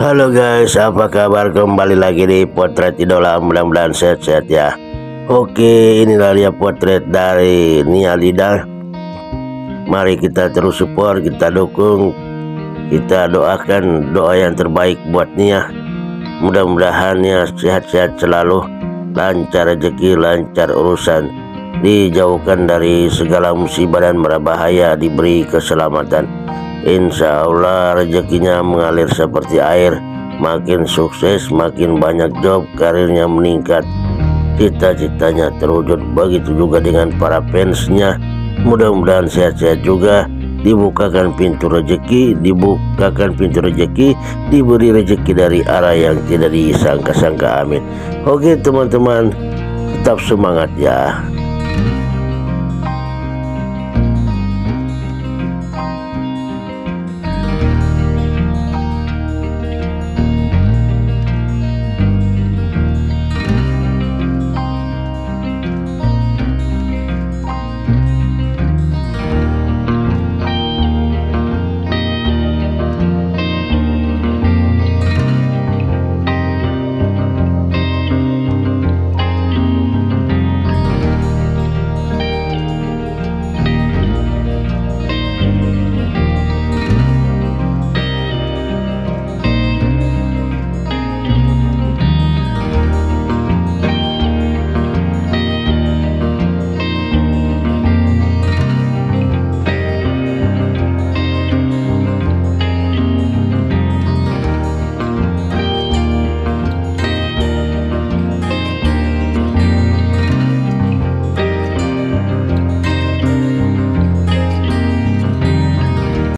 Halo guys, apa kabar? Kembali lagi di potret idola, mudah-mudahan sehat-sehat ya. Oke, inilah dia potret dari Nia LIDA. Mari kita terus support, kita dukung, kita doakan doa yang terbaik buat Nia. Mudah-mudahan Nia sehat-sehat selalu, lancar rezeki, lancar urusan, dijauhkan dari segala musibah dan bahaya, diberi keselamatan. Insya Allah rezekinya mengalir seperti air, makin sukses, makin banyak job, karirnya meningkat, cita-citanya terwujud. Begitu juga dengan para fansnya, mudah-mudahan sehat-sehat juga, dibukakan pintu rezeki, diberi rezeki dari arah yang tidak disangka-sangka, amin. Oke teman-teman, tetap semangat ya.